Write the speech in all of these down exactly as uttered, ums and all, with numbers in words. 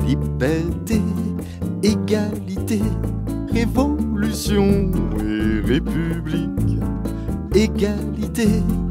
liberté, égalité, révolution et république. Égalité,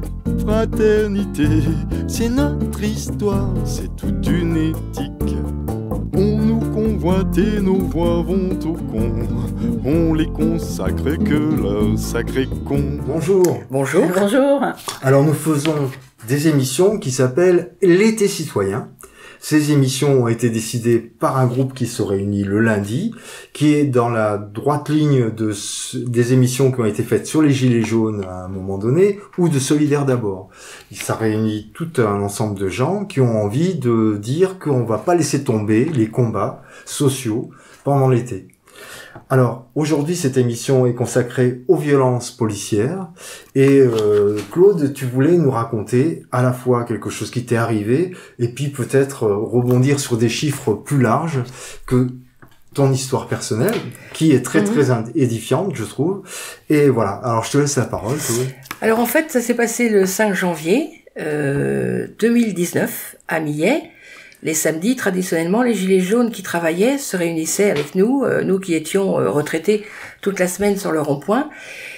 fraternité, c'est notre histoire, c'est toute une éthique. On nous convoite et nos voix vont au con, on les consacre que leur sacré con. Bonjour. Bonjour. Bonjour. Alors nous faisons des émissions qui s'appellent L'été citoyen. Ces émissions ont été décidées par un groupe qui se réunit le lundi, qui est dans la droite ligne de des émissions qui ont été faites sur les Gilets jaunes à un moment donné, ou de Solidaires d'abord. Ça réunit tout un ensemble de gens qui ont envie de dire qu'on va pas laisser tomber les combats sociaux pendant l'été. Alors, aujourd'hui, cette émission est consacrée aux violences policières. Et euh, Claude, tu voulais nous raconter à la fois quelque chose qui t'est arrivé, et puis peut-être euh, rebondir sur des chiffres plus larges que ton histoire personnelle, qui est très, mmh. très édifiante, je trouve. Et voilà, alors je te laisse la parole, Claude. Alors en fait, ça s'est passé le cinq janvier euh, deux mille dix-neuf, à Millet. Les samedis, traditionnellement, les Gilets jaunes qui travaillaient se réunissaient avec nous, euh, nous qui étions euh, retraités toute la semaine sur le rond-point.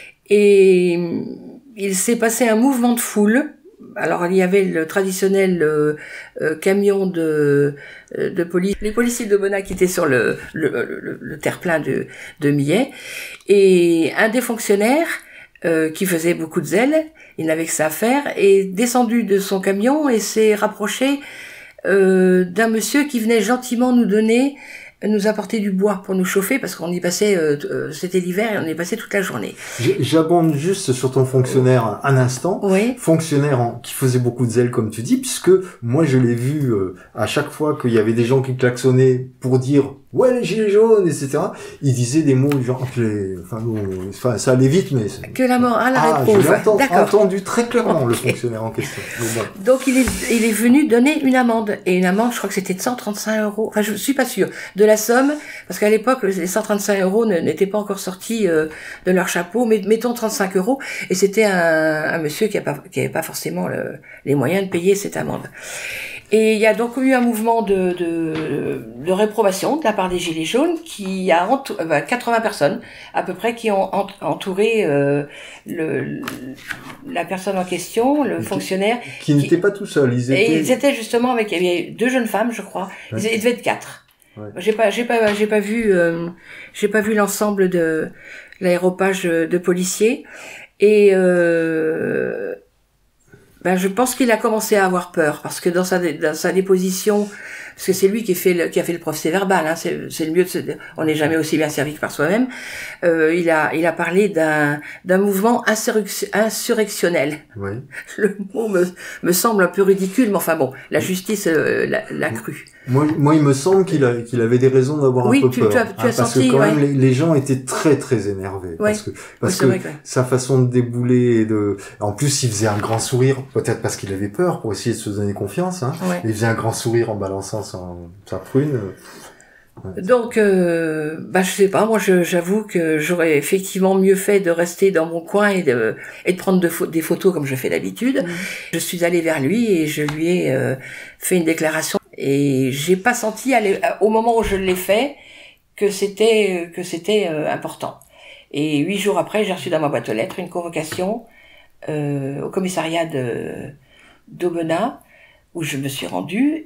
Et euh, il s'est passé un mouvement de foule. Alors il y avait le traditionnel euh, euh, camion de euh, de police, les policiers d'Aubenas qui étaient sur le le, le, le terre-plein de de Millet, et un des fonctionnaires euh, qui faisait beaucoup de zèle, il n'avait que ça à faire, est descendu de son camion et s'est rapproché Euh, d'un monsieur qui venait gentiment nous donner, nous apporter du bois pour nous chauffer, parce qu'on y passait, euh, euh, c'était l'hiver et on y passait toute la journée. J'abonde juste sur ton fonctionnaire un instant. Oui. Fonctionnaire en, qui faisait beaucoup de zèle, comme tu dis, puisque moi je l'ai vu euh, à chaque fois qu'il y avait des gens qui klaxonnaient pour dire ouais les gilets jaunes, et cetera. Ils disaient des mots genre, les, enfin, bon, enfin ça allait vite, mais que la mort à la ah, réprouve. Je l'ai entendu très clairement, okay. Le fonctionnaire en question. Bon. Donc il est, il est venu donner une amende, et une amende, je crois que c'était de cent trente-cinq euros. Enfin, je suis pas sûre de la somme, parce qu'à l'époque les cent trente-cinq euros n'étaient pas encore sortis euh, de leur chapeau, mais mettons trente-cinq euros, et c'était un, un monsieur qui avait pas, qui avait pas forcément le, les moyens de payer cette amende. Et il y a donc eu un mouvement de, de, de réprobation de la part des Gilets jaunes qui a entou- bah, quatre-vingts personnes à peu près qui ont entouré euh, le, la personne en question, le qui, fonctionnaire. Qui, qui n'était pas tout seul, ils étaient... Et ils étaient justement avec, il y avait deux jeunes femmes, je crois. Ouais. Ils, ils devaient être quatre. Ouais. J'ai pas, j'ai pas, j'ai pas vu, euh, j'ai pas vu l'ensemble de l'aéropage de, de policiers. Et euh, ben je pense qu'il a commencé à avoir peur, parce que dans sa dans sa déposition, parce que c'est lui qui fait le, qui a fait le procès verbal, hein, c'est c'est le mieux de se, on n'est jamais aussi bien servi que par soi-même. Euh, il a il a parlé d'un d'un mouvement insurrection, insurrectionnel. Oui. Le mot me me semble un peu ridicule, mais enfin bon, la justice euh, l'a, l'a cru. Moi, moi, il me semble qu'il a, qu'il avait des raisons d'avoir oui, un peu tu, peur. Tu as, tu hein, as parce senti, que quand ouais. même, les, les gens étaient très, très énervés. Ouais. Parce que, parce oui, que vrai, ouais. sa façon de débouler et de, en plus, il faisait un grand sourire, peut-être parce qu'il avait peur pour essayer de se donner confiance, hein. Ouais. Il faisait un grand sourire en balançant son, sa prune. Ouais. Donc, euh, bah, je sais pas, moi, je, j'avoue que j'aurais effectivement mieux fait de rester dans mon coin et de, et de prendre de fo- des photos comme je fais d'habitude. Mmh. Je suis allée vers lui et je lui ai euh, fait une déclaration. Et j'ai pas senti, au moment où je l'ai fait, que c'était que c'était euh, important. Et huit jours après, j'ai reçu dans ma boîte aux lettres une convocation euh, au commissariat de d'Aubenas, où je me suis rendue,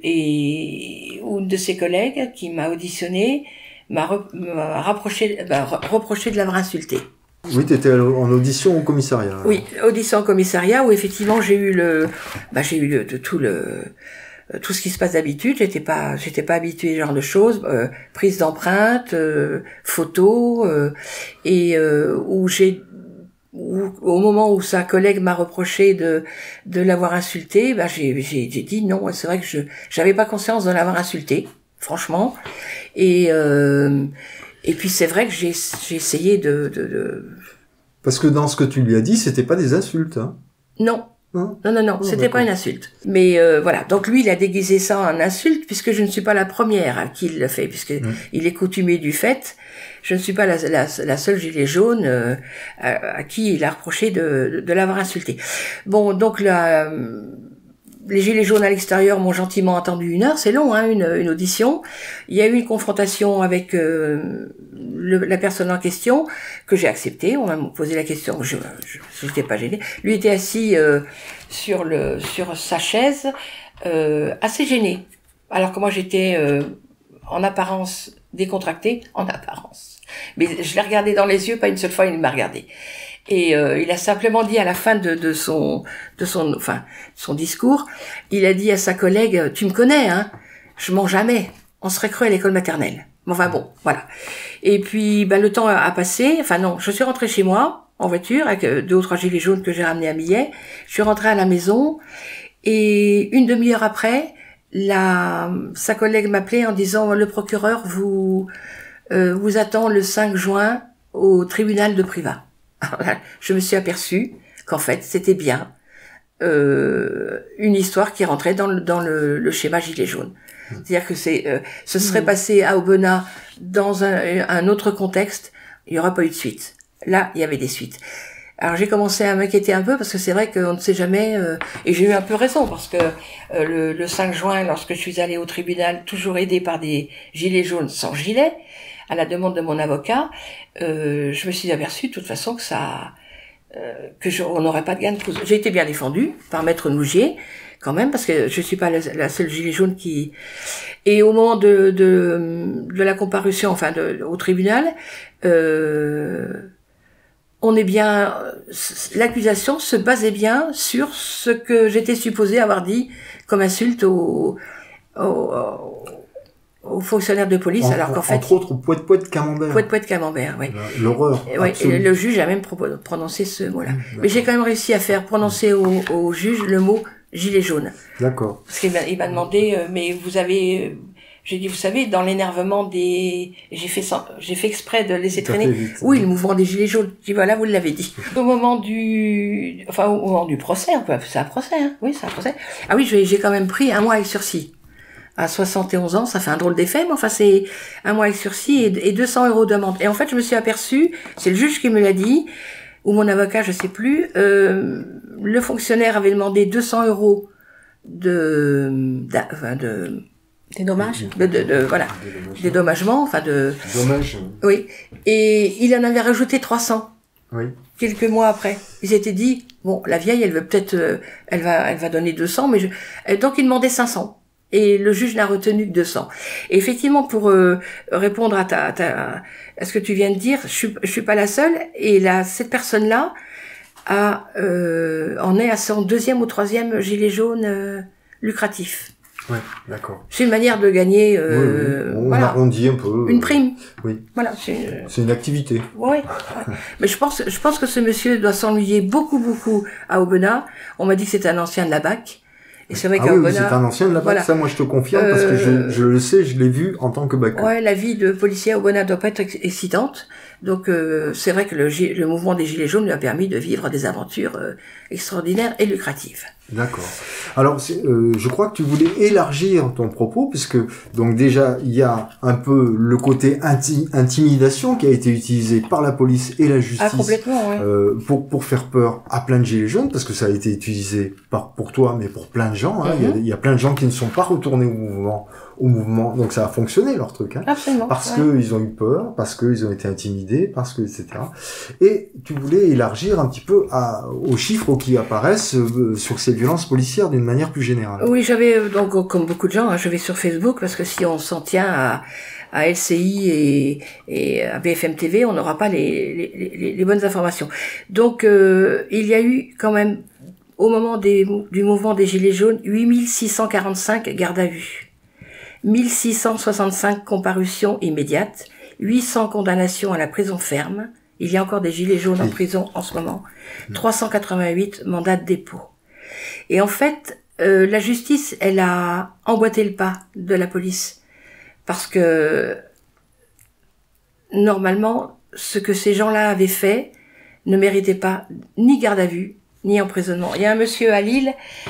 et où une de ses collègues qui m'a auditionné m'a, re, m'a rapproché, bah, reproché de l'avoir insulté. Oui, tu étais en audition au commissariat. Oui, audition au commissariat, où effectivement j'ai eu le, bah, j'ai eu le, de, tout le tout ce qui se passe d'habitude. J'étais pas j'étais pas habituée à ce genre de choses, euh, prise d'empreintes, euh, photos, euh, et euh, où j'ai où, au moment où sa collègue m'a reproché de de l'avoir insulté, bah j'ai j'ai, j'ai dit non, c'est vrai que je j'avais pas conscience de l'avoir insulté, franchement. Et euh, et puis c'est vrai que j'ai j'ai essayé de, de de parce que dans ce que tu lui as dit, c'était pas des insultes, hein. Non. Non, non, non, non, oh, c'était d'accord. pas une insulte. Mais euh, voilà, donc lui, il a déguisé ça en insulte, puisque je ne suis pas la première à qui il le fait, puisque mmh. il est coutumier du fait. Je ne suis pas la, la, la seule gilet jaune euh, à, à qui il a reproché de, de, de l'avoir insulté. Bon, donc là, les gilets jaunes à l'extérieur m'ont gentiment attendu une heure, c'est long, hein, une, une audition. Il y a eu une confrontation avec euh, le, la personne en question que j'ai acceptée. On m'a posé la question, je n'étais pas gênée. Lui était assis euh, sur le sur sa chaise, euh, assez gêné. Alors que moi j'étais euh, en apparence décontractée, en apparence. Mais je l'ai regardé dans les yeux, pas une seule fois il m'a regardé. Et euh, il a simplement dit à la fin de, de son, de son, enfin, son discours, il a dit à sa collègue, tu me connais, hein, je mens jamais. On serait cru à l'école maternelle. Enfin bon, voilà. Et puis, ben le temps a passé. Enfin non, je suis rentrée chez moi en voiture avec deux ou trois gilets jaunes que j'ai ramenés à Millet. Je suis rentrée à la maison et une demi-heure après, la, sa collègue m'appelait en disant le procureur vous, euh, vous attend le cinq juin au tribunal de Privas. Alors là, je me suis aperçue qu'en fait, c'était bien euh, une histoire qui rentrait dans le, dans le, le schéma gilet jaune. C'est-à-dire que c'est, euh, ce serait passé à Aubenas dans un, un autre contexte, il n'y aurait pas eu de suite. Là, il y avait des suites. Alors j'ai commencé à m'inquiéter un peu parce que c'est vrai qu'on ne sait jamais, euh, et j'ai eu un peu raison parce que euh, le, le cinq juin, lorsque je suis allée au tribunal, toujours aidée par des gilets jaunes sans gilet, à la demande de mon avocat, euh, je me suis aperçue de toute façon que ça, euh, que je, on n'aurait pas de gain de cause. J'ai été bien défendue par Maître Nougier, quand même, parce que je suis pas la, la seule gilet jaune qui. Et au moment de de, de la comparution, enfin de, au tribunal, euh, on est bien. L'accusation se basait bien sur ce que j'étais supposée avoir dit comme insulte au. au, au aux fonctionnaires de police, en, alors qu'en fait... Entre autres, au poète-poète camembert. Poète-poète camembert, oui. L'horreur. Oui, et le juge a même prononcé ce mot-là. Mmh, mais j'ai quand même réussi à faire prononcer au, au juge le mot gilet jaune. D'accord. Parce qu'il m'a, il m'a demandé, euh, mais vous avez... J'ai dit, vous savez, dans l'énervement des... J'ai fait, sans... j'ai fait exprès de laisser traîner. Vite, oui, le mouvement des gilets jaunes. J'ai dit, voilà, vous l'avez dit. Au moment du... Enfin, au moment du procès, on peut appeler ça un procès, hein. Oui, c'est un procès. Ah oui, j'ai, j'ai quand même pris un mois avec sursis. À soixante et onze ans, ça fait un drôle d'effet, mais enfin c'est un mois avec sursis et, et deux cents euros d'amende. Et en fait, je me suis aperçue, c'est le juge qui me l'a dit, ou mon avocat, je sais plus, euh, le fonctionnaire avait demandé deux cents euros de, de, de des dommages, de, de, de voilà, des dommagements, enfin de. Dommages. Oui. Et il en avait rajouté trois cents. Oui. Quelques mois après, ils s'étaient dit, bon, la vieille, elle veut peut-être, euh, elle va, elle va donner deux cents, mais je... donc il demandait cinq cents. Et le juge n'a retenu que deux cents. Et effectivement, pour euh, répondre à, ta, à, ta, à ce que tu viens de dire, je suis, je suis pas la seule. Et là, cette personne-là a, euh, en est à son deuxième ou troisième gilet jaune euh, lucratif. Ouais, d'accord. C'est une manière de gagner. Euh, oui, oui. On voilà, arrondit un peu. Une prime. Oui. Voilà. C'est, c'est une activité. Oui. Ouais. Mais je pense, je pense que ce monsieur doit s'ennuyer beaucoup, beaucoup à Aubenas. On m'a dit que c'était un ancien de la B A C. Et c'est vrai ah qu'à oui, Aubenas, c'est un ancien de la B A C, voilà. Ça moi je te confirme, euh, parce que je, je le sais, je l'ai vu en tant que B A C. Ouais, la vie de policier à Aubenas doit pas être excitante. Donc euh, c'est vrai que le, le mouvement des Gilets jaunes lui a permis de vivre des aventures euh, extraordinaires et lucratives. D'accord. Alors, euh, je crois que tu voulais élargir ton propos, puisque donc déjà il y a un peu le côté inti- intimidation qui a été utilisé par la police et la justice ah, complètement, ouais. euh, pour pour faire peur à plein de gilets jaunes, parce que ça a été utilisé par pour toi, mais pour plein de gens. Hein. Mm-hmm. Il y a, il y a plein de gens qui ne sont pas retournés au mouvement, au mouvement. Donc ça a fonctionné leur truc. Hein. Absolument. Parce ouais. que ils ont eu peur, parce que ils ont été intimidés, parce que et cetera. Et tu voulais élargir un petit peu à, aux chiffres qui apparaissent euh, sur ces violences policières d'une manière plus générale. Oui, j'avais, donc, comme beaucoup de gens, hein, je vais sur Facebook parce que si on s'en tient à, à L C I et, et à B F M T V, on n'aura pas les, les, les, les bonnes informations. Donc, euh, il y a eu quand même, au moment des, du mouvement des Gilets jaunes, huit mille six cent quarante-cinq gardes à vue, mille six cent soixante-cinq comparutions immédiates, huit cents condamnations à la prison ferme. Il y a encore des Gilets jaunes en prison en ce moment. trois cent quatre-vingt-huit mandats de dépôt. Et en fait, euh, la justice, elle a emboîté le pas de la police. Parce que, normalement, ce que ces gens-là avaient fait ne méritait pas ni garde à vue, ni emprisonnement. Il y a un monsieur à Lille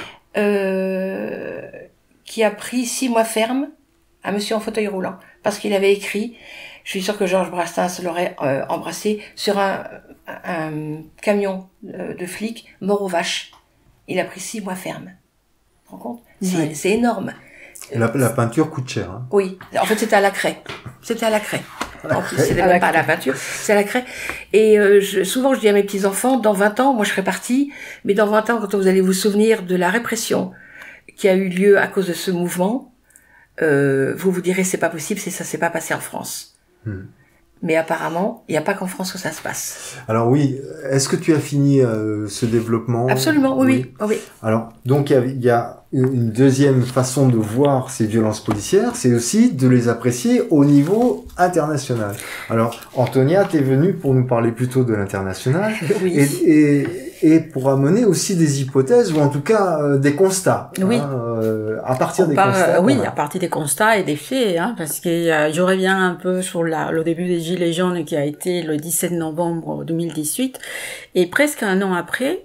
euh, qui a pris six mois ferme, un monsieur en fauteuil roulant, parce qu'il avait écrit, je suis sûre que Georges Brassens l'aurait euh, embrassé, sur un, un camion de flics mort aux vaches. Il a pris six mois ferme. Tu te rends compte? C'est, c'est énorme. La, la peinture coûte cher. Hein. Oui. En fait, c'était à la craie. C'était à la craie. En plus, c'était même pas à la peinture, c'est à la craie. Et euh, je, souvent, je dis à mes petits-enfants, dans vingt ans, moi je serai partie, mais dans vingt ans, quand vous allez vous souvenir de la répression qui a eu lieu à cause de ce mouvement, euh, vous vous direz, c'est pas possible, c'est ça s'est pas passé en France. Hmm. Mais apparemment, il n'y a pas qu'en France que ça se passe. Alors oui, est-ce que tu as fini euh, ce développement? Absolument, oui, oui. oui. oui. Alors, donc il y, y a une deuxième façon de voir ces violences policières, c'est aussi de les apprécier au niveau international. Alors, Antonia, tu es venue pour nous parler plutôt de l'international oui. et, et, et pour amener aussi des hypothèses ou en tout cas euh, des constats. Oui. Hein, euh, à partir On des part, constats. Euh, oui, voilà. à partir des constats et des faits, hein, parce que euh, je reviens un peu sur la, le début des Gilets jaunes qui a été le dix-sept novembre deux mille dix-huit et presque un an après.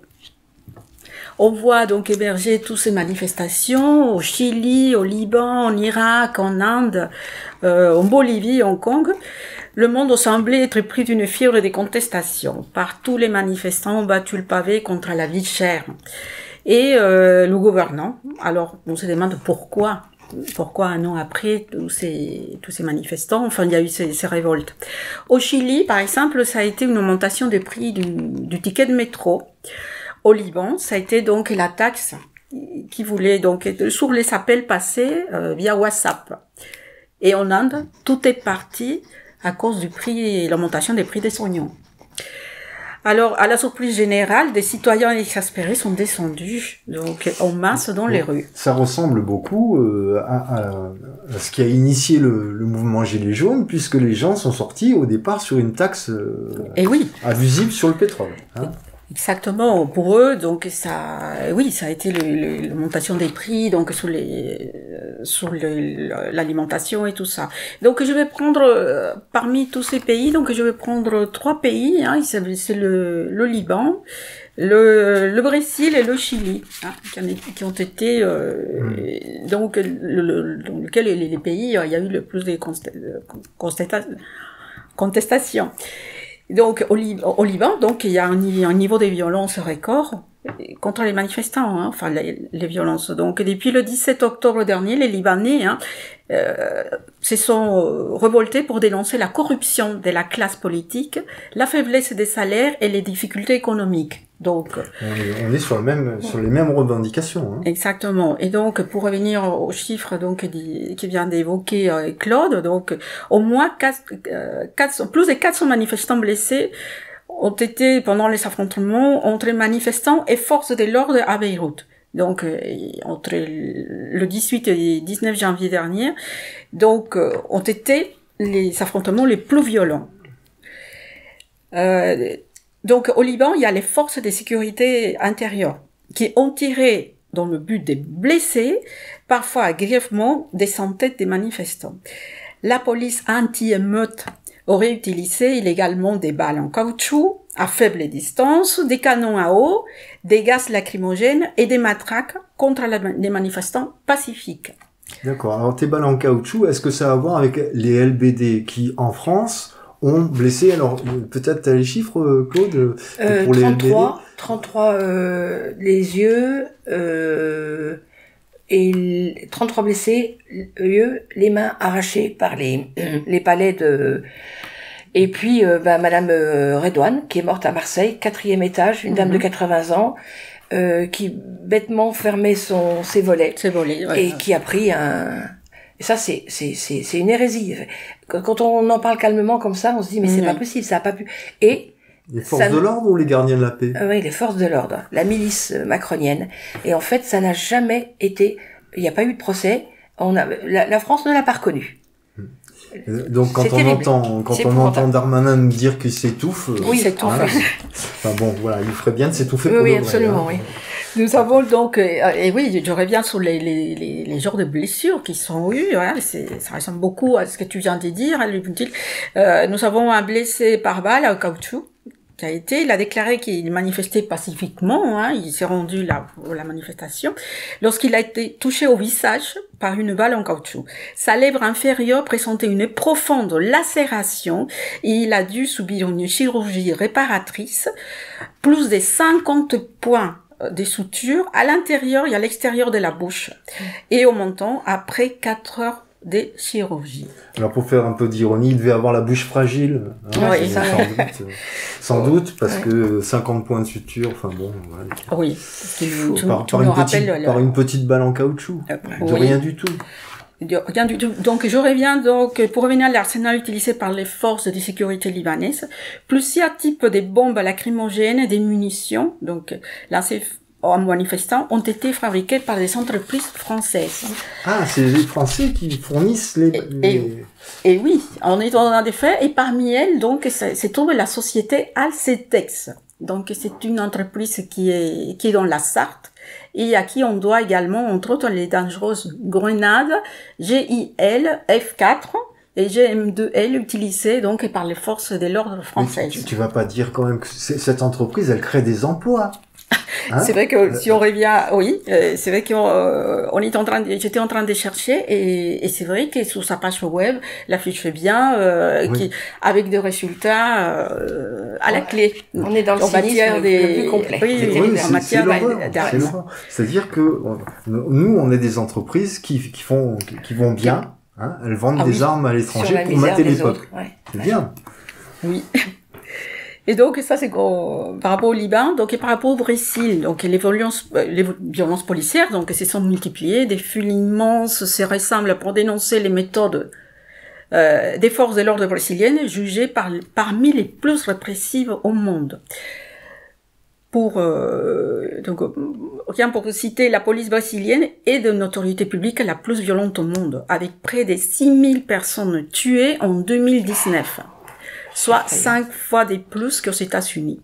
On voit donc émerger toutes ces manifestations au Chili, au Liban, en Irak, en Inde, euh, en Bolivie, Hong Kong. Le monde semblait être pris d'une fièvre des contestations. Partout, les manifestants ont battu le pavé contre la vie chère. Et euh, le gouvernement, alors on se demande pourquoi Pourquoi un an après tous ces, tous ces manifestants, enfin il y a eu ces, ces révoltes. Au Chili, par exemple, ça a été une augmentation des prix du, du ticket de métro. Au Liban, ça a été donc la taxe qui voulait donc sur les appels passés euh, via WhatsApp. Et en Inde, tout est parti à cause du prix, l'augmentation des prix des oignons. Alors, à la surprise générale, des citoyens exaspérés sont descendus donc en masse dans les rues. Ça ressemble beaucoup euh, à, à, à ce qui a initié le, le mouvement Gilets jaunes, puisque les gens sont sortis au départ sur une taxe euh, Et oui. abusive sur le pétrole. Hein. Exactement, pour eux, donc ça, oui, ça a été l'augmentation des prix, donc sur les, sur le, l'alimentation et tout ça. Donc je vais prendre euh, parmi tous ces pays, donc je vais prendre trois pays, hein, c'est le, le Liban, le, le Brésil et le Chili, hein, qui ont été euh, mmh. donc le, le, dans lequel les, les pays, il y a eu le plus de contestations. Donc au, au Liban, donc il y a un, un niveau de violence record contre les manifestants, hein, enfin les, les violences. Donc depuis le dix-sept octobre dernier, les Libanais hein, euh, se sont révoltés pour dénoncer la corruption de la classe politique, la faiblesse des salaires et les difficultés économiques. Donc on est sur le même sur les mêmes revendications. Hein. Exactement. Et donc pour revenir aux chiffres donc qui vient d'évoquer euh, Claude, donc au moins quatre, euh, quatre, plus de quatre cents manifestants blessés ont été pendant les affrontements entre manifestants et forces de l'ordre à Beyrouth. Donc euh, entre le dix-huit et dix-neuf janvier dernier, donc euh, ont été les affrontements les plus violents. Euh, Donc, au Liban, il y a les forces de sécurité intérieures qui ont tiré dans le but de blesser, parfois grièvement, des centaines de manifestants. La police anti-émeute aurait utilisé illégalement des balles en caoutchouc à faible distance, des canons à eau, des gaz lacrymogènes et des matraques contre les manifestants pacifiques. D'accord. Alors, tes balles en caoutchouc, est-ce que ça a à voir avec les L B D qui, en France, ont blessé, alors peut-être t'as les chiffres, Claude, euh, pour les trente-trois, L B D trente-trois euh, les yeux, euh, et trente-trois blessés, yeux, les mains arrachées par les, les palais de... Et puis, euh, bah, Madame euh, Redouane, qui est morte à Marseille, quatrième étage, une mm-hmm. dame de quatre-vingts ans, euh, qui bêtement fermait son, ses volets. Ses volets, ouais. Et qui a pris un... Et ça, c'est, c'est, c'est, c'est une hérésie. Quand on en parle calmement comme ça, on se dit, mais c'est mmh. pas possible, ça a pas pu. Et. Les forces ça... de l'ordre ou les gardiens de la paix? euh, Oui, les forces de l'ordre. La milice macronienne. Et en fait, ça n'a jamais été, il n'y a pas eu de procès. On a, la, la France ne l'a pas reconnu. Donc, quand c'est on terrible. entend, quand on entend Darmanin nous dire qu'il s'étouffe. Oui, il s'étouffe. Hein, enfin bon, voilà, il ferait bien de s'étouffer oui, pour oui, le absolument, vrai, hein. oui. Nous avons donc, euh, et oui, je reviens sur les, les, les, les genres de blessures qui sont eues, hein, c'est, ça ressemble beaucoup à ce que tu viens de dire, euh, nous avons un blessé par balle à caoutchouc, qui a été, il a déclaré qu'il manifestait pacifiquement, hein, il s'est rendu là pour la manifestation, lorsqu'il a été touché au visage par une balle en caoutchouc. Sa lèvre inférieure présentait une profonde lacération et il a dû subir une chirurgie réparatrice. Plus de cinquante points des sutures à l'intérieur et à l'extérieur de la bouche. Et au menton, après quatre heures de chirurgie. Alors pour faire un peu d'ironie, il devait avoir la bouche fragile. Hein, oui, sans doute, sans doute, parce ouais. que cinquante points de suture, enfin bon, voilà. Oui, parce qu'il Faut, tout, par, tout par, une petite, le... par une petite balle en caoutchouc, euh, de oui. rien du tout. De rien du tout. Donc je reviens donc pour revenir à l'arsenal utilisé par les forces de sécurité libanaises. Plusieurs types de bombes lacrymogènes et des munitions, donc lancées en manifestants, ont été fabriqués par des entreprises françaises. Ah, c'est les Français qui fournissent les... Et, les... et, et oui, on est dans des faits, et parmi elles, donc, se trouve la société Alcetex. Donc, c'est une entreprise qui est, qui est dans la Sarthe, et à qui on doit également, entre autres, les dangereuses grenades G I L F quatre, et G M deux L utilisées donc par les forces de l'ordre françaises. Tu, tu vas pas dire quand même que cette entreprise, elle crée des emplois. Hein? C'est vrai que si on revient, oui, euh, c'est vrai qu'on euh, on est en train, de, j'étais en train de chercher et, et c'est vrai que sur sa page web, l'affiche fait bien, euh, oui. qui, avec des résultats euh, à la clé. On est dans le cynisme des... le plus complet. Oui, oui, oui, en matière d'arrêt. C'est-à-dire que nous, on est des entreprises qui, qui font, qui vont bien. Hein, elles vendent ah, des oui. armes à l'étranger pour mater les peuples. Ouais. C'est bien. Oui. Et donc, ça, c'est par rapport au Liban, donc, et par rapport au Brésil, donc, les violences, les violences policières, donc, se sont multipliées, des foules immenses se rassemblent pour dénoncer les méthodes, euh, des forces de l'ordre brésiliennes, jugées par, parmi les plus répressives au monde. Pour, euh, donc, rien pour citer, la police brésilienne est de notoriété publique la plus violente au monde, avec près de six mille personnes tuées en deux mille dix-neuf. Soit cinq fois de plus qu'aux États-Unis.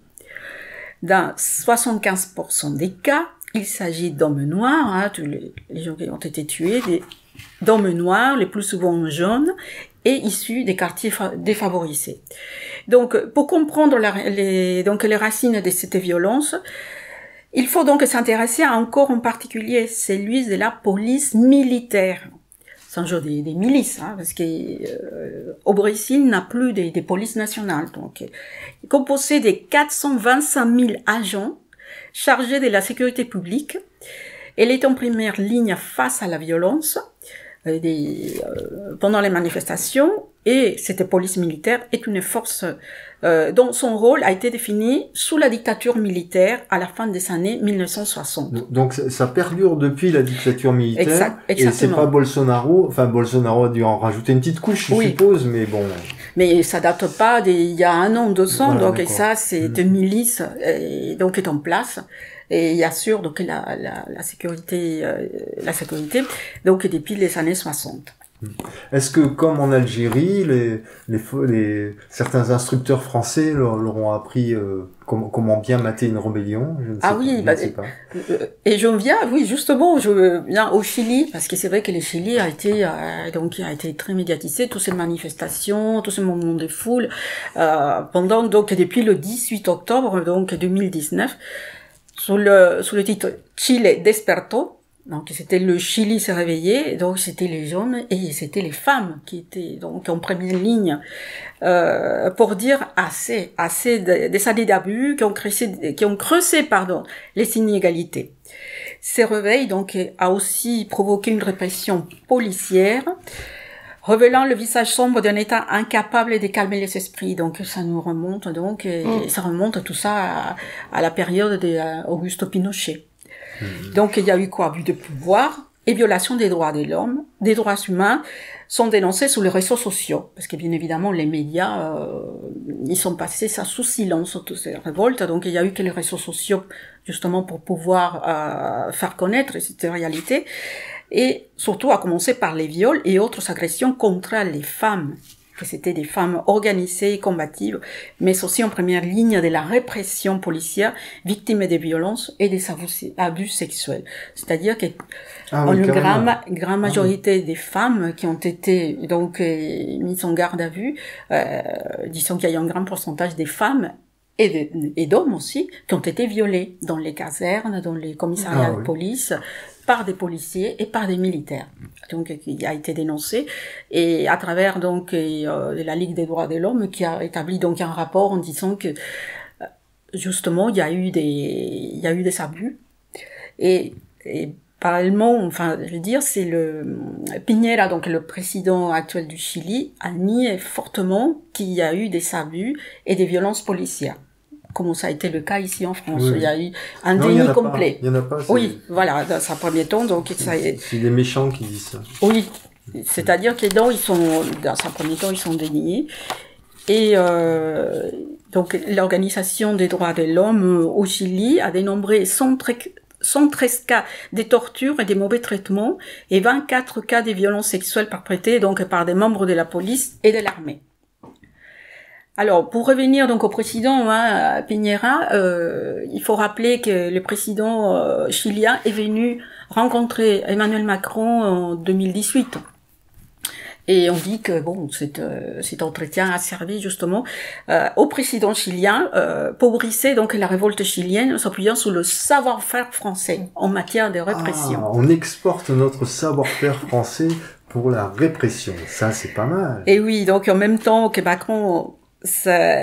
Dans soixante-quinze pour cent des cas, il s'agit d'hommes noirs, hein, tous les, les gens qui ont été tués, des, d'hommes noirs, les plus souvent jeunes, et issus des quartiers défavorisés. Donc, pour comprendre la, les, donc les racines de cette violence, il faut donc s'intéresser à un corps en particulier, celui de la police militaire. C'est un genre des, des milices, hein, parce que euh, au Brésil, il n'a plus des, des polices nationales. Donc, euh, composé de quatre cent vingt-cinq mille agents chargés de la sécurité publique. Elle est en première ligne face à la violence euh, des, euh, pendant les manifestations, et cette police militaire est une force euh, dont son rôle a été défini sous la dictature militaire à la fin des années mille neuf cent soixante. Donc ça perdure depuis la dictature militaire, exact, et c'est pas Bolsonaro, enfin Bolsonaro a dû en rajouter une petite couche, je oui. suppose, mais bon... Mais ça date pas d'il y a un an, deux ans, voilà, donc et ça c'est mmh. une milice et, donc est en place. Et il assure donc la, la, la sécurité, euh, la sécurité, donc depuis les années soixante. Est-ce que, comme en Algérie, les, les, les certains instructeurs français leur, leur ont appris euh, comment, comment bien mater une rébellion? Je ne sais ah pas, oui, je bah, ne sais pas. Et je viens, oui, justement, je viens au Chili, parce que c'est vrai que le Chili a été euh, donc a été très médiatisé, toutes ces manifestations, tous ces moments de foule, euh, pendant donc depuis le dix-huit octobre donc deux mille dix-neuf, sous le sous le titre Chile Despertó. Donc c'était le Chili s'est réveillé, donc c'était les jeunes et c'était les femmes qui étaient donc en première ligne euh, pour dire assez, assez de, des années d'abus qui ont creusé, qui ont creusé pardon les inégalités. Ces réveils donc a aussi provoqué une répression policière, révélant le visage sombre d'un État incapable de calmer les esprits. Donc ça nous remonte donc et, mmh. et ça remonte tout ça à, à la période d'Augusto Pinochet. Donc, il y a eu quoi? Abus de pouvoir et violation des droits de l'homme, des droits humains sont dénoncés sur les réseaux sociaux. Parce que, bien évidemment, les médias, euh, ils sont passés ça sous silence, toutes ces révoltes. Donc, il y a eu que les réseaux sociaux, justement, pour pouvoir euh, faire connaître cette réalité. Et surtout, à commencer par les viols et autres agressions contre les femmes. Que c'était des femmes organisées et combatives, mais aussi en première ligne de la répression policière, victimes des violences et des abus sexuels. C'est-à-dire que ah en oui, une grande, grande majorité ah oui. des femmes qui ont été donc euh, mises en garde à vue, euh, disons qu'il y a un grand pourcentage des femmes et, de, et d'hommes aussi qui ont été violés dans les casernes, dans les commissariats ah oui. de police, par des policiers et par des militaires. Donc, qui a été dénoncé, et à travers donc euh, la Ligue des droits de l'homme qui a établi donc un rapport en disant que justement il y a eu des il y a eu des abus Et, et parallèlement, enfin, je veux dire, c'est le Piñera, donc le président actuel du Chili, a nié fortement qu'il y a eu des abus et des violences policières, comme ça a été le cas ici en France. Oui. Il y a eu un non, déni complet. Il y en a pas. Oui, voilà, dans un premier temps, donc ça. C'est des méchants qui disent ça. Oui, c'est-à-dire que les dents, ils sont, dans un premier temps, ils sont déniés. Et euh, donc l'Organisation des droits de l'homme au Chili a dénombré cent treize cas de torture et des mauvais traitements et vingt-quatre cas de violences sexuelles perpétrées donc par des membres de la police et de l'armée. Alors, pour revenir donc au président hein, Piñera, euh, il faut rappeler que le président euh, chilien est venu rencontrer Emmanuel Macron en deux mille dix-huit. Et on dit que bon, cet, euh, cet entretien a servi justement euh, au président chilien euh, pour briser donc la révolte chilienne en s'appuyant sur le savoir-faire français en matière de répression. Ah, on exporte notre savoir-faire français pour la répression. Ça, c'est pas mal. Et oui, donc en même temps que Macron ça,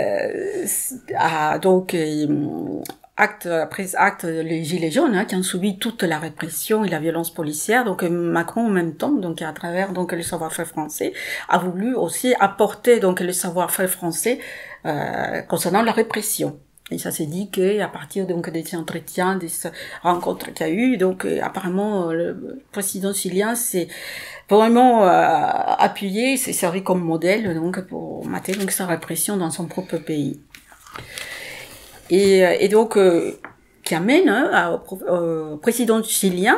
a donc euh, acte après acte les gilets jaunes hein, qui ont subi toute la répression et la violence policière. Donc Macron en même temps, donc à travers donc le savoir-faire français, a voulu aussi apporter donc le savoir-faire français euh, concernant la répression. Et ça s'est dit que à partir donc des entretiens, des rencontres qu'il y a eu, donc euh, apparemment le président chilien s'est vraiment euh, appuyé, s'est servi comme modèle donc pour mater donc sa répression dans son propre pays. Et, et donc, euh, qui amène hein, au président chilien,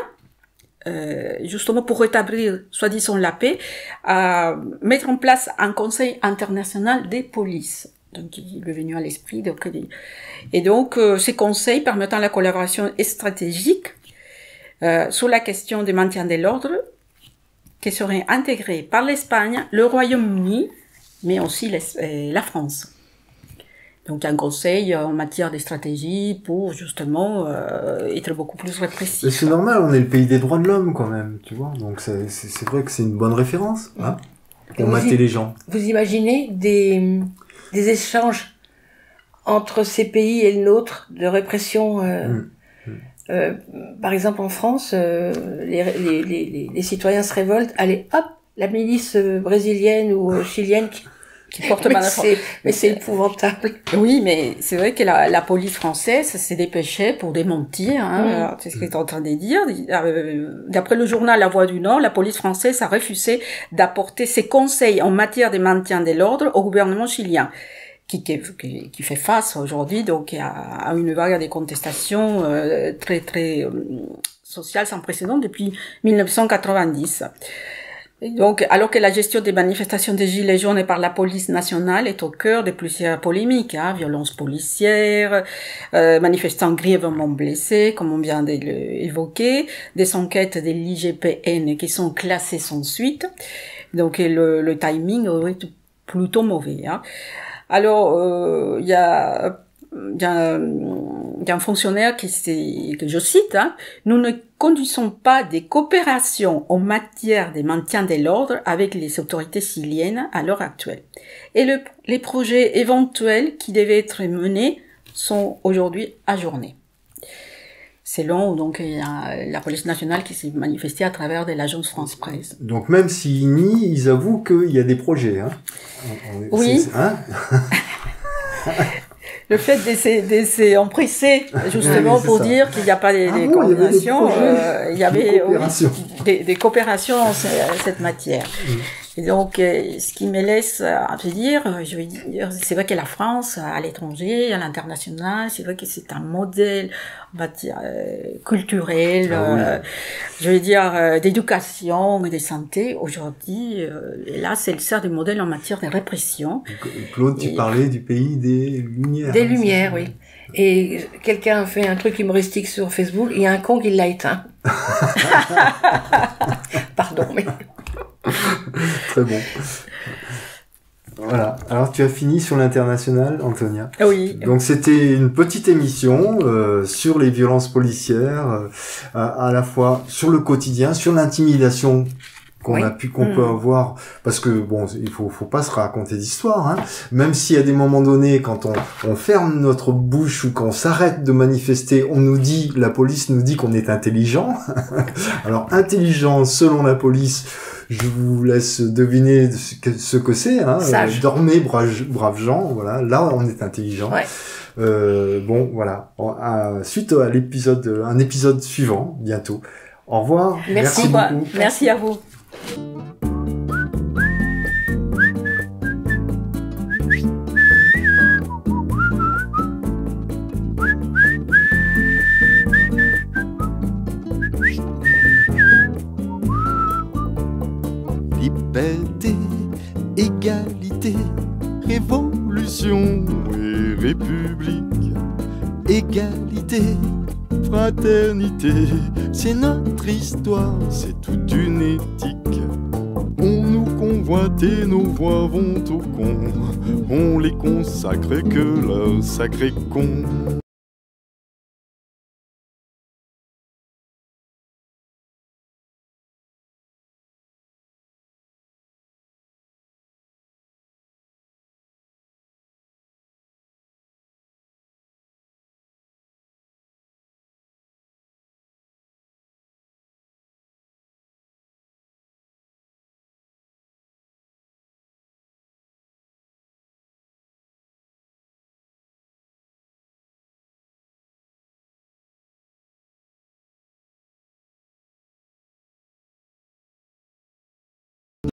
euh, justement pour rétablir, soi-disant, la paix, à mettre en place un conseil international des polices. Donc, il est venu à l'esprit. Donc, et donc, euh, ces conseils permettant la collaboration stratégique euh, sur la question du maintien de l'ordre, qui serait intégrée par l'Espagne, le Royaume-Uni, mais aussi les, la France. Donc un conseil en matière de stratégie pour justement euh, être beaucoup plus répressif. C'est normal, on est le pays des droits de l'homme quand même, tu vois. Donc c'est, c'est, c'est vrai que c'est une bonne référence hein, pour mater les gens. Vous imaginez des, des échanges entre ces pays et le nôtre de répression euh, mmh. Mmh. Euh, par exemple en France, euh, les, les, les, les citoyens se révoltent, allez hop, la milice brésilienne ou chilienne qui qui porte mal à c'est, mais c'est épouvantable. Oui, mais c'est vrai que la, la police française s'est dépêchée pour démentir, hein, mmh. c'est ce qu'il est en train de dire. D'après le journal La Voix du Nord, la police française a refusé d'apporter ses conseils en matière de maintien de l'ordre au gouvernement chilien, qui, qui, qui fait face aujourd'hui donc à, à une vague de contestations euh, très très euh, sociale sans précédent depuis mille neuf cent quatre-vingt-dix. Et donc, alors que la gestion des manifestations des Gilets jaunes par la police nationale est au cœur de plusieurs polémiques, hein, violences policières, euh, manifestants grièvement blessés, comme on vient de l'évoquer, des enquêtes de l'I G P N qui sont classées sans suite. Donc, le, le timing est plutôt mauvais. Hein. Alors, euh, il y a... Il y, a, il y a un fonctionnaire qui c'est, que je cite, hein, nous ne conduisons pas des coopérations en matière de maintien de l'ordre avec les autorités chiliennes à l'heure actuelle. Et le, les projets éventuels qui devaient être menés sont aujourd'hui ajournés. Selon donc il y a la police nationale qui s'est manifestée à travers de l'agence France Presse. Donc même s'ils nient, ils avouent qu'il y a des projets. Hein. On, on, oui. C'est, hein le fait de s'être empressé, justement, pour ça. Dire qu'il n'y a pas des, ah des bon, coordinations, il y avait des, euh, il y avait, oui, des, des coopérations en cette matière. Mmh. Et donc, euh, ce qui me laisse à te dire, je veux dire, c'est vrai que la France, à l'étranger, à l'international, c'est vrai que c'est un modèle en matière euh, culturelle, ah, oui. euh, je veux dire, euh, d'éducation et de santé. Aujourd'hui, euh, et là, c'est le sert de modèle en matière de répression. Claude, tu et, parlais du pays des Lumières. Des Lumières, oui. Et quelqu'un a fait un truc humoristique sur Facebook, il y a un con qui l'a éteint. Pardon, mais... Très bon. Voilà. Alors tu as fini sur l'international, Antonia. Oui. Donc c'était une petite émission euh, sur les violences policières, euh, à, à la fois sur le quotidien, sur l'intimidation qu'on Oui. a pu, qu'on Mmh. peut avoir, parce que bon, il faut, faut pas se raconter d'histoire, hein. Même si à des moments donnés, quand on, on ferme notre bouche ou qu'on s'arrête de manifester, on nous dit, la police nous dit qu'on est intelligent. Alors, intelligent, selon la police, je vous laisse deviner ce que, ce que c'est, hein. Sage. Euh, dormez, braves, braves gens, voilà. Là, on est intelligent. Ouais. Euh, bon, voilà. On- à- suite à l'épisode, un épisode suivant, bientôt. Au revoir. Merci. beaucoup. Merci à vous. Liberté, égalité, révolution et république. Égalité, fraternité, c'est notre histoire, c'est toute une éthique. On nous convoite et nos voix vont au con, on les consacre que leur sacré con.